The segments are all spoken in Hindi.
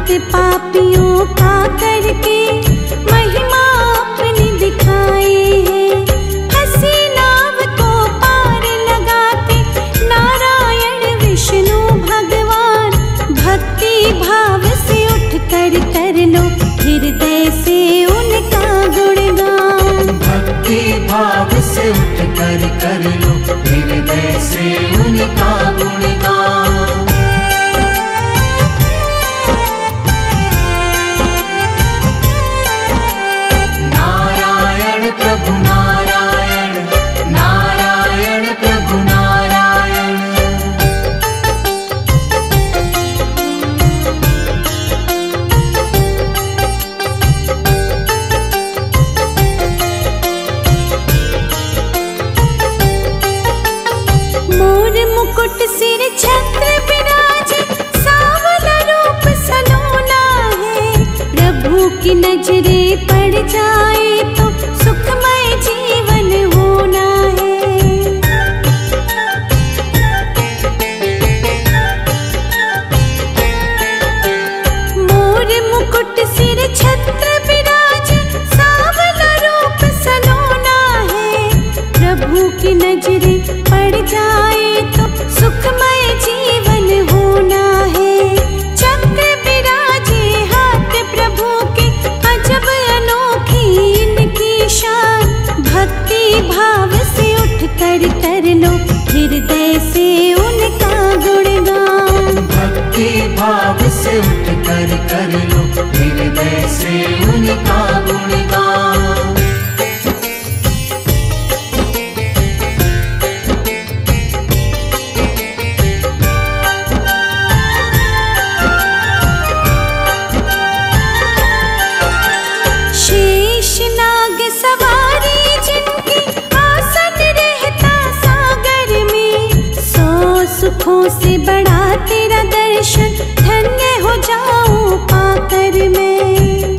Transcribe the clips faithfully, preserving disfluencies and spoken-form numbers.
भक्त पापियों का करके महिमा अपनी दिखाए हैं। हंसी नाव को पार लगाते नारायण विष्णु भगवान। भक्ति भाव से उठ कर कर लो हृदय से उनका गुणगान। भक्ति भाव से उठ कर कर लो हृदय से उनका गुणगान। नारायण प्रभु नारायण, नारायण प्रभु नारायण। मोर मुकुट सिर छत्र विराजे सावला रूप सलोना है। प्रभु की नजरे पड़ जाए तो सुखमय जीवन होना है। मोर मुकुट सिर छत्र विराजे सावला रूप सलोना है। प्रभु की नजरे पड़ जाए तो सुखमय जीवन होना है। चक्र विराजे हाथ प्रभु के अजब अनोखी इनकी शान। भक्ति भाव से उठ कर कर लो हृदय से उनका गुणगान। भक्ति भाव से उठ कर कर लो हृदय से उनका गुणगान। शेषनाग सवारी जिनकी आसन रहता सागर में। सौ सुखों से बड़ा तेरा दर्शन धन्य हो जाऊं पाकर मैं।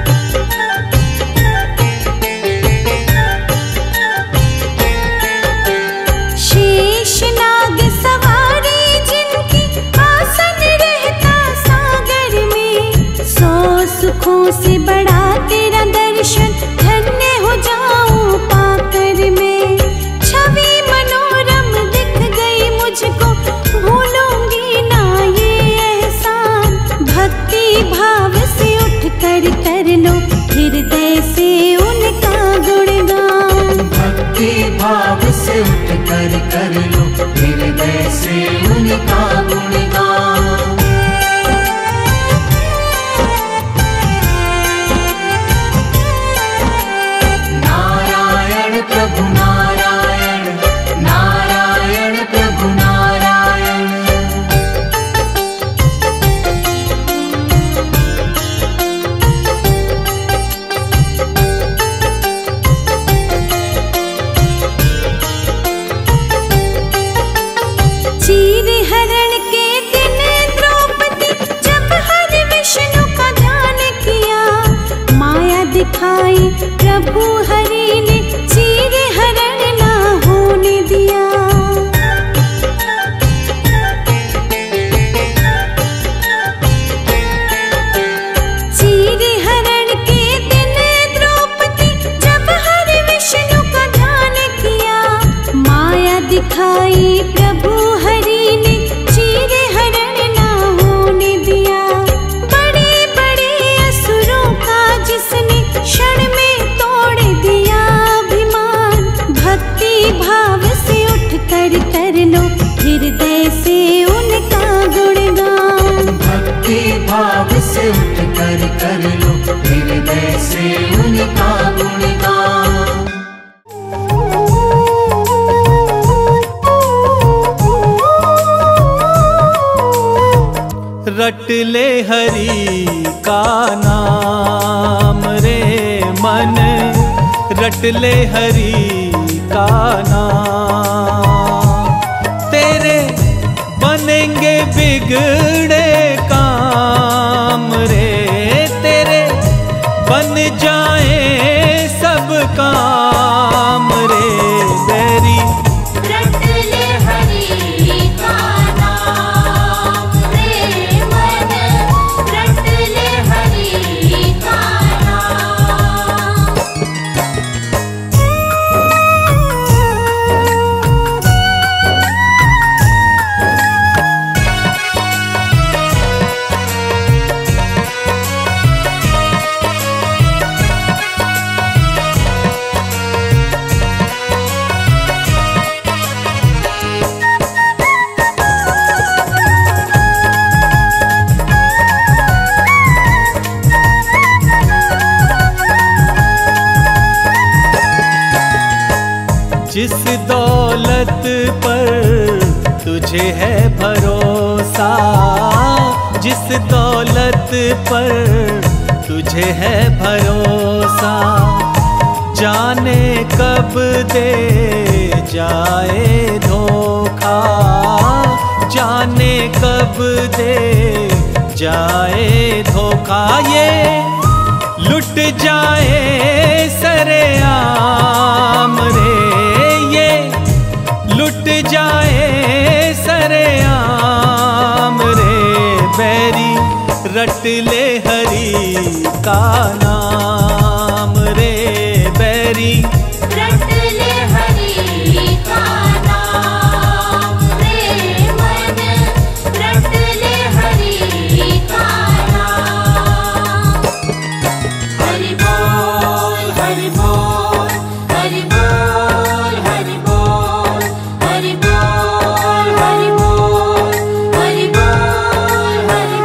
शेषनाग सवारी जिनकी आसन रहता सागर में। सौ सुखों से बड़ा तेरा दर्शन धन्य हो जाऊं पाकर मैं। छवि मनोरम दिख गई मुझको भूलूंगी ना ये एहसान। भक्ति भाव से उठ कर कर लो हृदय से उनका गुणगान। भक्ति भाव से उठ कर कर लो हृदय से उनका गुणगान। नारायण प्रभु नारायण, नारायण प्रभु नारायण। चीर हरण के दिन द्रौपदी जब हर विष्णु का ध्यान किया। माया दिखाई प्रभु हरि ने चीर हरण ना होने दिया। चीर हरण के दिन द्रौपदी जब हर विष्णु का ध्यान किया। माया दिखाई प्रभु हरि ने चीर हरण ना होने दिया। बड़े बड़े असुरों का जिसने क्षण में तोड़ दिया अभिमान। भक्ति भाव से उठ कर कर लो हृदय से उनका गुणगान। भक्ति भाव से उठ कर कर लो हृदय से उनका गुणगान। रट ले हरि का नाम रे मन। रट ले हरि का नाम। तेरे बनेंगे बिगड़े काम रे। तेरे बन जाए सब काम रे। बैरी रट ले हरि का नाम रे मन। रट जिस दौलत पर तुझे है भरोसा, जिस दौलत पर तुझे है भरोसा, जाने कब दे जाए धोखा, जाने कब दे जाए धोखा। ये लुट जाए सरेआम रे, ये लुट जाए सरेआम रे, बैरी रट ले हरि का नाम रे, बैरी रट ले हरि का नाम रे मन, रट ले हरि का नाम। हरि बोल हरि बोल हरि बोल हरि बोल हरि बोल हरि बोल हरि बोल हरि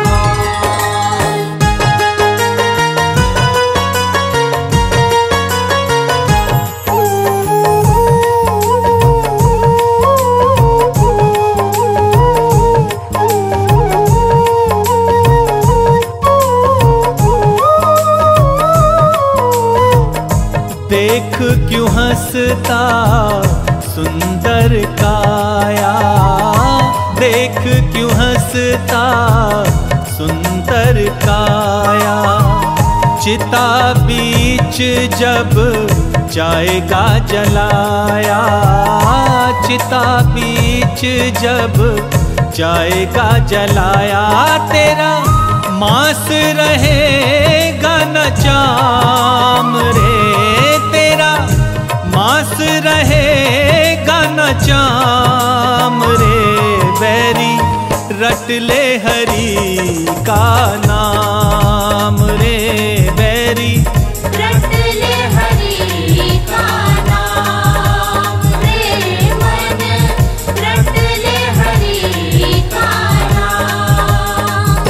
देख क्यों हंसता सुंदर काया, देख क्यों हंसता सुंदर काया, चिता बीच जब जाएगा जलाया, चिता बीच जब जाएगा जलाया, तेरा मांस रहेगा न चाम रे, तेरा मांस रहेगा न चाम रे, बैरी रट ले हरि का नाम रे, बैरी रट ले हरि का नाम रे मन, रट ले हरि का नाम।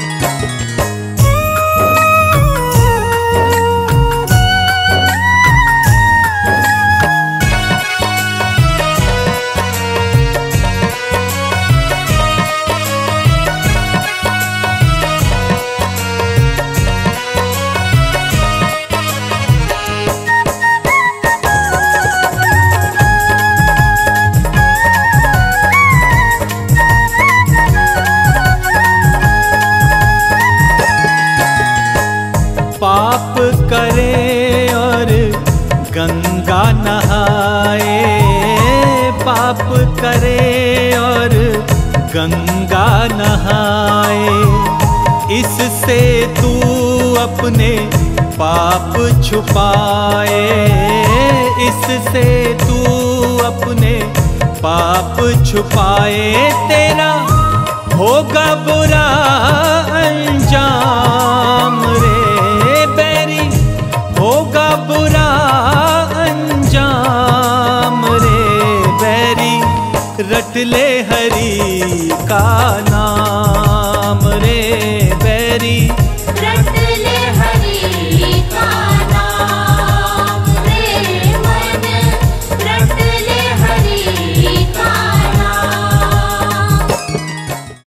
पाप करे और गंगा नहाए, पाप करे और गंगा नहाए, इससे तू अपने पाप छुपाए, इससे तू अपने पाप छुपाए, तेरा होगा बुरा अंजाम रे, बैरी होगा बुरा अंजाम रे, बैरी रट ले हरि का नाम रे, बैरी